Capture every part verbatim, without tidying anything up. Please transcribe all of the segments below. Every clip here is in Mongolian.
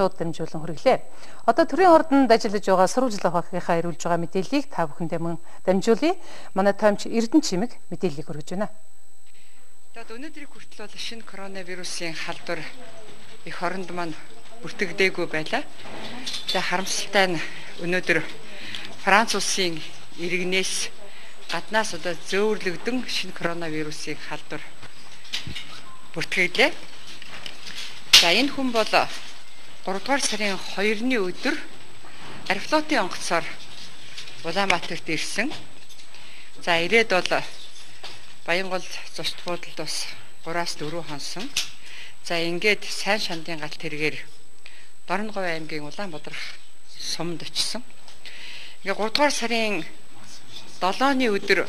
дамжуулан хүргэлээ. Одоо төрийн ордонд ажиллаж байгаа сурвалжлах багийнхаа ирүүлж байгаа мэдээллийг та бүхэндээ мөн дамжуулъя. Манай таймч Эрдэнэ Чимэг мэдээллийг хүргэж байна. Одоо өнөөдрийг хүртэл бол шинэ коронавирусын халдвар их оронд маань бүртгэдэггүй байлаа. Тэгээ харамсалтай нь өнөөдөр Франц улсын иргэнээс гаднаас одоо зөөвөрлөгдөн шинэ коронавирусын халдвар бүртгэлээ. За энэ хүн бол гуравдугаар сарын хоёрны өдөр Аэрофлотын онгоцоор Улаанбаатарт ирсэн. За ирээд бол Баянгол зочд буудалд бас гураас дөрөв хонсон. За ингээд сайн шандын галт тэргээр Дорноговь аймгийн Улаанбаатар сумд очсон. Ингээ гуравдугаар сарын долооны өдөр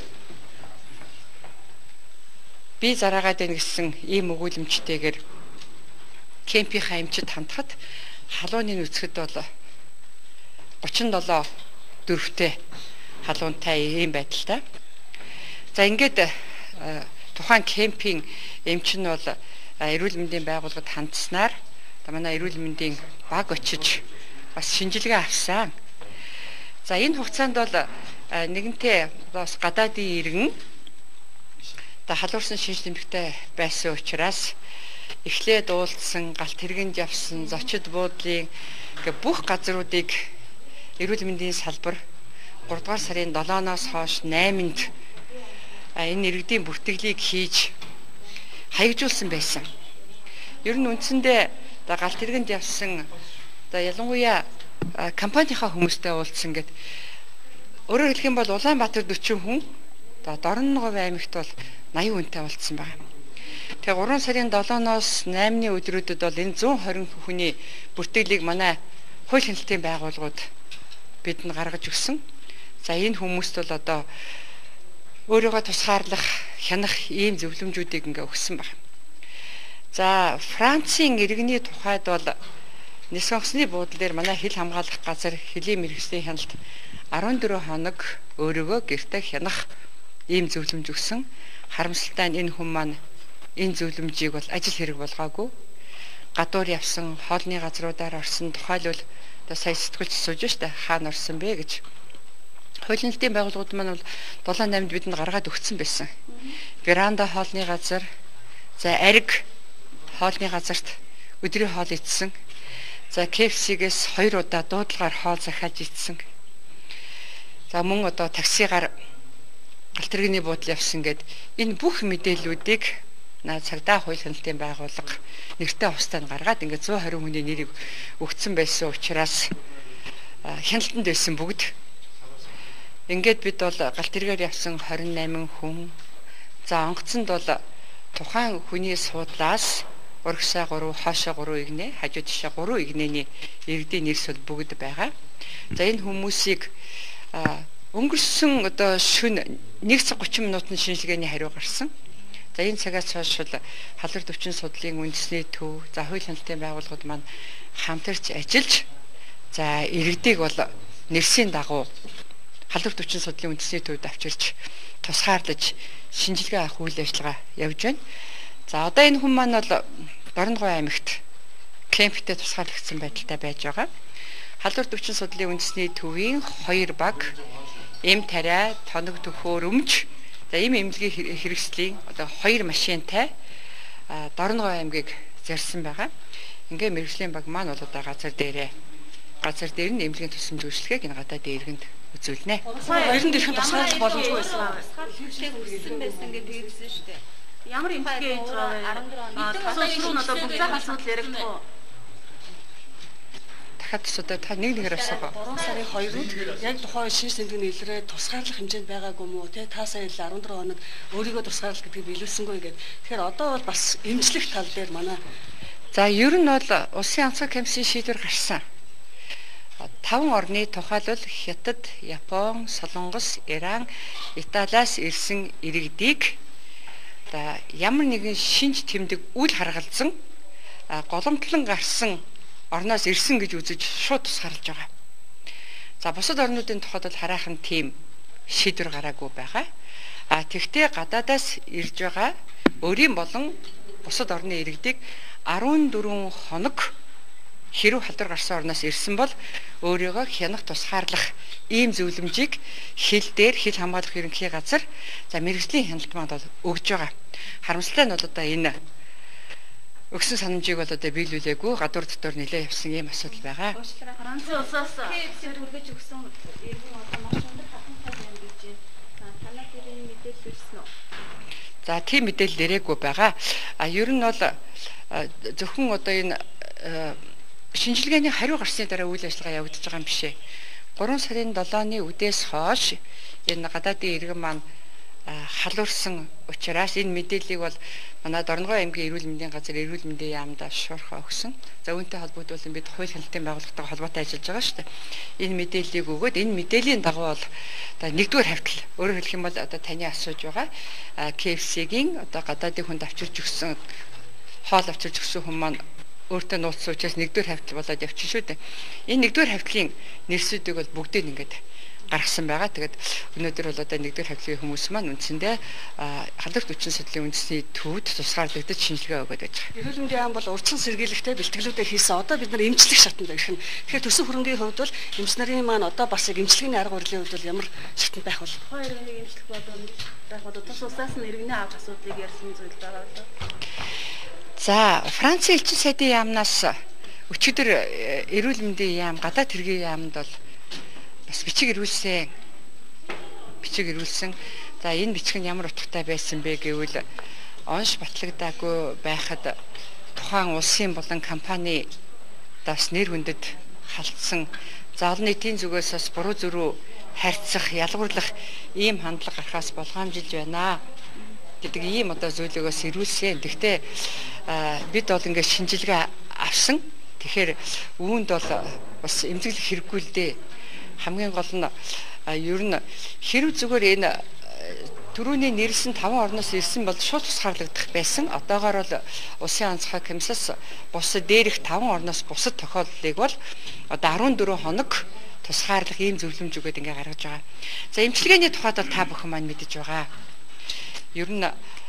би зараагаад байна гэсэн ийм өгүүлэмжтэйгээр кемпийнхаа эмчид хандхад халууны нүцгэд бол гучин долоо дөрвтэй халуунтай ийм байдалтай. За ингээд тухайн кемпийн эмч нь бол эрүүл мэндийн байгууллагад хандсанаар манай эрүүл мэндийн баг очиж бас шинжилгээ авсан. За энэ хугацаанд бол нэгэнтээ бас гадаадын иргэн та халуурсан шинж тэмдэгтэй байсан учраас эхлээд уулзсан, галт тэргэнд явсан, зочид буудлын бүх газруудыг эрүүл мэндийн салбар гуравдугаар сарын долооноос хойш найманд энэ иргэдийн бүртгэлийг хийж хаягжуулсан байсан. Ер нь үндсэндээ галт тэргэнд явсан ялангуяа компанийнхаа хүмүүстэй уулзсан гэд өөрөөр хэлэх юм бол Улаанбаатар дөрвөн хүн Дорноговь аймагт бол наян хүнтэй уулзсан байна. Тэгээ гурван сарын долооноос наймны өдрүүдэд бол энэ зуун хорин хүний бүртгэлийг манай хууль хяналтын байгууллагууд бидэнд гаргаж өгсөн. За энэ хүмүүст бол одоо өөрийгөө тусгаарлах, хянах ийм зөвлөмжүүдийг ингээ өгсөн байна. За Францын иргэний тухайд бол Нис онгоцны буудлын дээр манай хил хамгаалах газар хөлийн мэргэжлийн хяналт арван дөрөв хоног өөрийгөө гэртээ хянах ийм зөвлөмж өгсөн. Харамсалтай нь энэ хүн маань энэ зөвлөмжийг бол ажил хэрэг болгоогүй. Гадуур явсан, хоолны газруудаар орсон, тухайлбал одоо сая сэтгүүлч сууж штэ хаана орсон бэ гэж. Хуулийн хэлтийн байгууллагууд маань бол долоо наймд бидэнд гаргаад өгсөн байсан. Веранда хоолны газар, за ариг хоолны газарт өдрийн хоол идсэн. За ка эф си-гээс хоёр удаа дуудлагаар хоол захиалж идсэн. За мөн одоо таксигаар галт тэрэгний буудал явсан гэд энэ бүх мэдээллүүдийг наа цагдаа хууль хяналтын байгууллага нэртэй хустанд гаргаад ингээд зуун хорин хүний нэрийг өгсөн байсан учраас хяналтанд байсан бүгд ингээд бид бол галт тэргээр явсан хорин найман хүн. За онгоцонд бол тухайн хүний суудлаас урагшаа гурав, хаашаа гурав игнэ, хажуу тишээ гурав игнэний иргэдийн нэрс бол бүгд байгаа. За энэ хүмүүсийг өнгөрсөн одоо шөнө нэг цаг гучин минутын шинжилгээний хариу гарсан. За энэ цагаас хойш халдвар төвчин судлалын үндэсний төв, за хууль хяналтын байгууллагууд маань хамтарч ажиллаж, за иргэдийг бол нэрсийн дагуу халдвар төвчин судлалын үндэсний төвд авчирч тусгаарлаж шинжилгээ авах үйл ажиллагаа явж байна. За одоо энэ хүн маань бол Дорноговь аймагт кемптэй тусгаарлагдсан байдалтай байж байгаа. Халдвар төвчин судлалын үндэсний төвийн хоёр баг эм тариа, тоног төхөөр өмч, за эм эмнэлгийн хэрэгслийн одоо хоёр машинтай Дорноговь аймгийг зарьсан байгаа. Ингээ мэргэжлийн баг маань бол одоо газар дээрээ газар дээр нь эмнэлгийн тусламж үйлчлэгийг энэ гадаад иргэнд үзүүлнэ. Хоёрын дээрх тусгаарлах боломжгүй байсан. Тусгаарлах хүссэн байсан гэдэг хэлсэн шүү дээ. Ямар эмнэлгийн хийж байгаа вэ? Одоо шүүн одоо бүгд асуудал яригдах уу? Дахиад асуудал та нэг нэгээр асуугаа. гурван сарын хоёрнд яг тухайн шинж тэмдгийн илрээ тусгаарлах хэмжээнд байгаагүй мó те та сая арван дөрөв хоног өөрийгөө тусгаарлах гэдгийг биелүүлсэнгүй гэдэг. Тэгэхээр одоо бол бас эмчлэх тал дээр манай за ер нь бол улсын онцгой комиссийн шийдвэр гарсан. Таван орны тухайлбал Хятад, Япон, Солонгос, Иран, Италиас ирсэн иргэдийг одоо ямар нэгэн шинж тэмдэг үл харгалзан голомтлон гарсан орноос ирсэн гэж үзэж шууд тусгаарлаж байгаа. За бусад орнуудын тухайд бол хараахан тийм шийдвэр гараагүй байгаа. А тэгтээ гадаадаас ирж байгаа өөрийн болон бусад орны иргэдийг арван дөрөв хоног хэрв халдвар гарсан орноос ирсэн бол өөрийгөө хянах тусгаарлах ийм зөвлөмжийг хил дээр хил хамгаалах ерөнхий газар за мэргэжлийн хяналт маань бол өгж байгаа. Харамсалтай нь бол одоо энэ өгсөн санамжийг бол одоо биелүүлээгүй гадуур дотор нэлээд явсан ийм асуудал байгаа. Францын улсаас хэвээр хүргэж өгсөн иргэн одоо маш өндөр хатантай байна гэж байна. Танай тэрийн мэдээлэл ирсэн үү? За тийм мэдээлэл ирээгүй байгаа. А ер нь бол зөвхөн одоо энэ шинжилгээний хариу гарсны дараа үйл ажиллагаа явагдаж байгаа юм биш ээ. гурван сарын долооны үдээс хойш энэ гадаадын иргэн маань халуурсан учраас энэ мэдээллийг бол манай Дорногой аймгийн эрүүл мэндийн газар эрүүл мэндийн яамдаа шуурхаа өгсөн. За үүнтэй холбогдуулан бид хууль хяналтын байгууллагатай холбоотой ажиллаж байгаа шүү дээ. Энэ мэдээллийг өгөөд энэ мэдээллийн дагуу бол одоо нэгдүгээр хавтал өөрөөр хэлэх юм бол одоо таны асууж байгаа К Ф С-ийн одоо гадаадын хүнд авчирч өгсөн хоол авчирч өгсөн хүн маань өөртөө нууцсан учраас нэгдүгээр хавтал болоод явчих шүү дээ. Энэ нэгдүгээр хавтлын нэрсүүдийг бол бүгдийг ингээд гаргасан байгаа. Тэгээд өнөөдөр бол одоо нэгдүгээр хавтлын хүмүүс маань үндсэндээ халдварт хүчин судлалын үндэсний төвд тусгаарлагдаж шинжилгээ өгöd байж байгаа. Эрүүл мэндийн яам бол урдсан сэргийлэлтэй бэлтгэлүүдээ хийсэн. Одоо бид нар эмчлэх шатанд ирэх нь. Тэгэхээр төсөв хөрөнгийн хувьд бол эмч нарын маань одоо бас яг эмчилгээний арга барилын хувьд бол ямар шатанд байх бол Хоёр иргэнийг эмчлэх болон байх бол тус улсаас нь иргэний авах асуудлыг ярьсан зүйл байгаа болоо. За Францын элчин сайдын яамнаас өчигдөр эрүүл мэндийн яам гадаад хэргийн яамд бол бас бичиг ирүүлсэн. Бичиг ирүүлсэн. За энэ бичиг нь ямар утгатай байсан бэ гэвэл онш батлагдаагүй байхад тухайн улсын болон компани дас нэр хүндэд халтсан за олон нийтийн зүгээс бас буруу зөрүү харьцах, ялгуурлах ийм хандлага гарахаас болгоомжилж байна гэдэг ийм одоо зүйлээс ирүүлсэн. Гэхдээ бид бол ингээд шинжилгээ авсан. Тэгэхээр үүнд бол бас эмзэглэх хэрэггүй л дээ. Хамгийн гол нь ер нь хэрв зүгээр энэ түрүүний нэрсэн таван орноос ирсэн бол шууд тусгаарлагдах байсан. Одоогоор бол улсын онцгой комиссаас бусад дээрх таван орноос бусад тохиолдлыг бол одоо арван дөрвөн хоног тусгаарлах ийм зөвлөмж өгöd ингээ гаргаж байгаа. За эмчилгээний тухайд бол та бүхэн маань мэдэж байгаа. Ер нь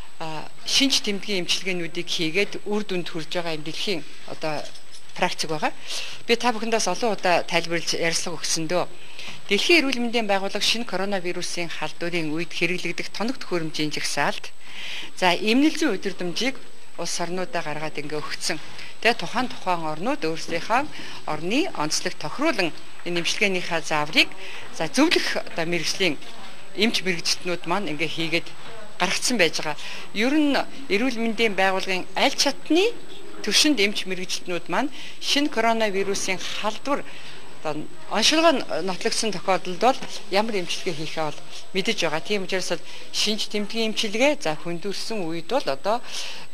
шинж тэмдгийн эмчилгээнүүдийг хийгээд үр дүнд хүрж байгаа юм дэлхийн одоо практик байгаа. Би та бүхэндээс олон удаа тайлбарлаж ярилцлага өгсөндөө Дэлхийн эрүүл мэндийн байгууллага шинэ коронавирусын халдварын үед хэрэглэгдэх тоног төхөөрөмжийн жагсаалт за эмнэлэг зүйн удирдамжийг улс орнуудаа гаргаад ингээ өгсөн. Тэгээ тухайн тухайн орнууд өөрсдийнхөө орны онцлог тохируулан энэ эмчилгээнийхээ зааврыг за зөвлөх одоо мэргэжлийн эмч мэргэжилтнүүд маань ингээ хийгээд гаргацсан байж байгаа. Ер нь эрүүл мэндийн байгууллагын аль чатны төвшөнд эмч мэргэжилтнүүд маань шинэ коронавирусын халдвар оншилгоо нотлогдсон тохиолдолд бол ямар эмчилгээ хийхээ бол мэдэж байгаа. Тийм учраас шинж тэмдгийн эмчилгээ за хөндөрсөн үед бол одоо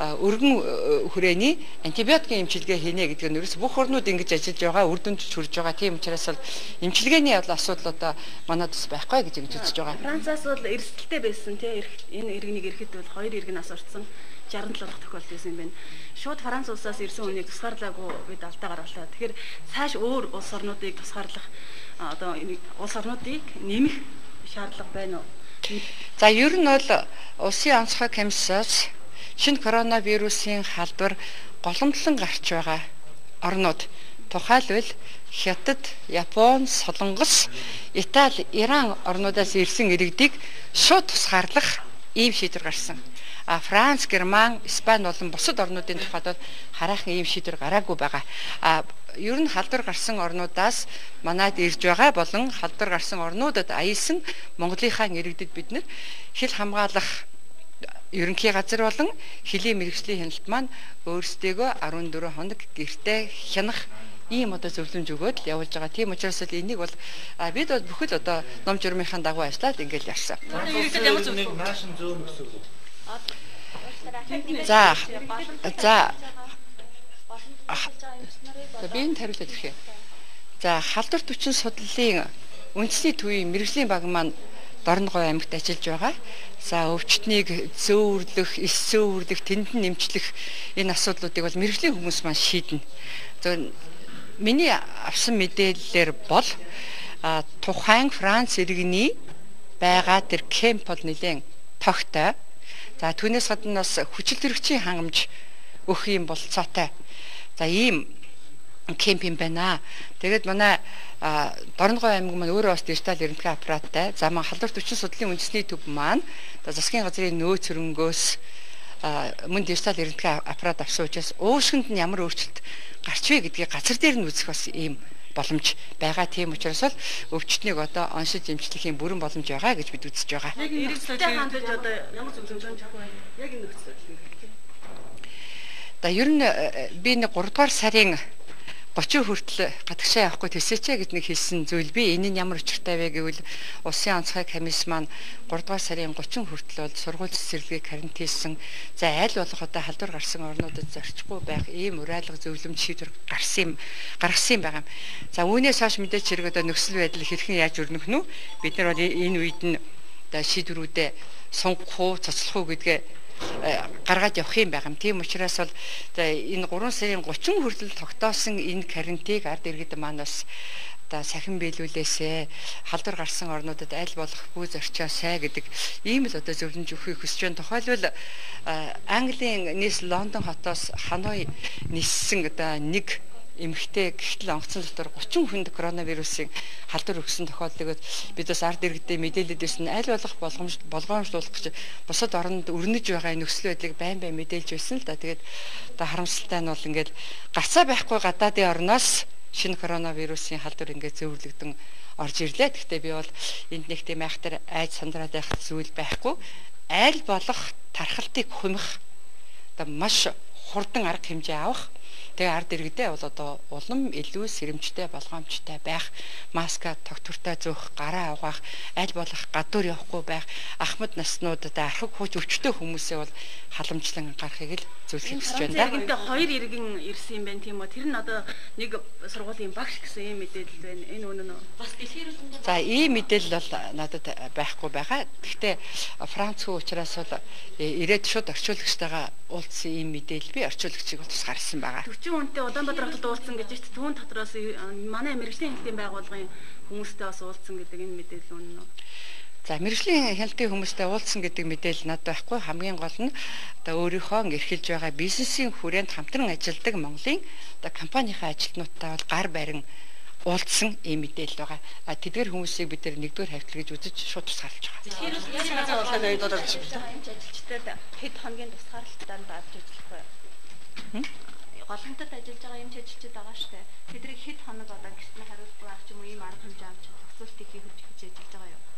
өргөн хүрээний антибиотикийн эмчилгээ хийнэ гэдэг нь ерөөс бүх орнууд ингэж ажиллаж байгаа, үр дүнд хүрж байгаа. Тийм учраас эмчилгээний асуудал одоо манайд бас байхгүй гэж ингэж үзэж байгаа. Францаас бол эрсдэлтэй байсан тийм энэ иргэнийг ирэхэд бол хоёр иргэнээс орсон шарган талах тохиолдол байсан юм байна. Шууд Франц улсаас ирсэн хүнийг тусгаарлаагүй бид алдаа гаргалаа. Тэгэхээр цааш өөр улс орнуудыг тусгаарлах одоо улс орнуудыг нэмэх шаардлага байна уу? За ер нь бол улсын онцгой комиссаас шинэ коронавирусын халдвар голомтлон гарч байгаа орнууд тухайлбал Хятад, Япон, Солонгос, Итали, Иран орнуудаас ирсэн иргэдийг шууд тусгаарлах ийм шийдвэр гарсан. А Франц, Герман, Испани болон бусад орнуудын тухайд бол хараахан ийм шийдвэр гараагүй байгаа. А ер нь халдвар гарсан орнуудаас манайд ирж байгаа болон халдвар гарсан орнуудад аялсан Монголынхаа иргэдэд бид нэр хил хамгаалах ерөнхий газар болон хилийн мэргэжлийн хяналт маань өөрсдөө арван дөрвөн хоног гэртээ хянах ийм одоо зөвлөмж өгөөд явуулж байгаа. Тийм учраас л энийг бол бид бол бүхэл одоо ном журмынхаа дагуу ажиллаад ингээл явсан. За за би энэ хариулт өгье. За халдварт хүчин судлалын үндэсний төвийн мэргэжлийн баг маань Дорногой аймагт ажиллаж байгаа. За өвчтнийг зөөвөрлөх, эс зөөвөрлөх, тэнд нь нэмчлэх энэ асуудлуудыг бол мэргэжлийн хүмүүс маань шийднэ. За миний авсан мэдээлэлээр бол тухайн Франц иргэний байгаа тэр кемп бол нэлээд тогтой. За түүнээс гадна бас хүчил төрөгчийн хангамж өгөх юм болцоотой. За ийм кемп юм байна. Тэгээд манай Дорногов аймаг маань өөрөө бас дижитал эрдэнэтгэн аппараттай. За маань халдварт хүчин судлалын үндэсний төв маань засгийн газрын нөөц хөрөнгөөс мөн дижитал эрдэнэтгэн аппарат авсан учраас уушгинд нь ямар өөрчлөлт гарч вэ гэдгийг газар дээр нь үзэх бас ийм боломж байгаа. Тийм учраас бол өвчтнийг одоо оншиж эмчлэхийн бүрэн боломж байгаа гэж бид үзэж байгаа. Яг эргэлттэй хандаж одоо ямар зөв зөв зохион яг энэ нөхцөл байдал. За ер нь би нэг гурав дугаар сарын гочин хүртэл гадагшаа явахгүй төсөөч гэж нэг хэлсэн зүйл би энэ нь ямар учиртай вэ гэвэл улсын онцгой комисс маань гурав дугаар сарын гочин хүртэл бол сургууль цэцэрлэгийг карантинлсан. За аль болох одоо халдвар гарсан орнуудад зорчихгүй байх ийм уриалга зөвлөмж шийдвэр гарсан юм гаргасан юм байгаа юм. За үүнээс хойш мэдээч хэрэг одоо нөхцөл байдал хэрхэн яаж өрнөх нь бид нар бол энэ үед нь одоо шийдвэрүүдээ сунгах уу цоцлох уу гэдгээ гаргаад явах юм байгаа юм. Тийм учраас бол энэ гурван сарын гочин хүртэл тогтоосон энэ карантиныг ард иргэд маань бас одоо сахин биелүүлээсэ халдвар гарсан орнуудад аль болох бүү зорчоосай гэдэг ийм л одоо зөвлөмж өгөхийг хүсэж байна. Тухайлбал Английн нийс Лондон хотоос Ханой ниссэн одоо нэг эмэгтэй гихтэл онгоцон дотор гучин хүнд коронавирусын халдвар өгсөн тохиолдлыг бид бас ард иргэдэд мэдээлэлд ирсэн аль болох болгоомж болгоомжлуулах гэж бусад оронд өрнөж байгаа нөхцөл байдлыг байн байн мэдээлж байсан л да. Тэгээд одоо харамсалтай нь бол ингээд гацаа байхгүй гадаадын орноос шинэ коронавирусын халдвар ингээд зөвөрлөгдөн орж ирлээ. Гэхдээ би бол энд нэг тийм айхтар айж сандраад байх зүйл байхгүй. Аль болох тархалтыг хумих одоо маш хурдан арга хэмжээ авах. Тэгээ ард иргэдээ бол одоо улам илүү сэрэмжтэй болгоомжтой байх, маска тогтвортой зөөх, гараа угаах, аль болох гадуур явахгүй байх, ахмад наснуудад архаг хууч өвчтөй хүмүүсээ бол халамжлан гарахыг л зөвлөхийг хүсэж байна да. Иргэнтэй хоёр иргэн ирсэн юм байна тийм үү? Тэр нь одоо нэг сургуулийн багш гэсэн ийм мэдээлэл байна. Энэ үнэн үү? Бас дэлхийд За ийм мэдээлэл бол надад байхгүй байгаа. Гэхдээ Франц хүү учраас бол ирээд шууд орчуулагчтайгаа уулзсан ийм мэдээлэл би орчуулагчийг бол тус гаргасан байгаа. Төрчин хүнтэй Улаанбаатар хотод уулзсан гэж чинь түүн дотроос манай мэрэгжлийн хэлтийн байгууллагын хүмүүстэй бас уулзсан гэдэг энэ мэдээлэл үнэн үү? За мэрэгжлийн хэлтийн хүмүүстэй уулзсан гэдэг мэдээлэл надад байхгүй. Хамгийн гол нь одоо өөрийнхөө эрхэлж байгаа бизнесийн хүрээнд хамтран ажилладаг Монголын одоо компанийнхаа ажилтнуудтай бол гар барин уулзсан ийм мэдээлэл байгаа. А тэдгээр хүмүүсийг бид нар нэгдүгээр хавьтал гэж үзэж шууд тусгаарлаж байгаа. Тэгэхээр яг газар болгоно айдууд авч байна. Эмч ажилчдад хэд хоногийн тусгаарлалтанд авч ажиллах вэ? Голомтод ажиллаж байгаа эмч ажилчид байгаа шүү дээ. Тэднийг хэд хоног одоо гисний хариултгүй авч юм уу ийм арга хэмжээ авч зохицуултыг хийж хийж ажиллаж байгаа юу?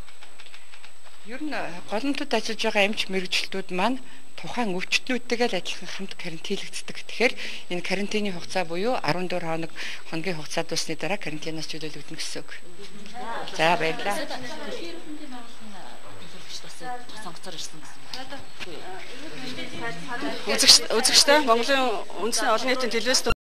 Ер нь голомтод ажиллаж байгаа эмч мэрэгчлүүд маань тухайн өвчтнүүдтэйгээ л адилхан хамт карантинлэгддэг. Тэгэхээр энэ карантины хугацаа буюу арван дөрөв хоног хоногийн хугацаа дуусны дараа карантинаас чөлөөлөгдөнө гэсэн үг. За баярлалаа. Сонгоцоор ирсэн гэсэн. Үзэгч үзэгчтэй Монголын үндэсний олон нийтийн телевиз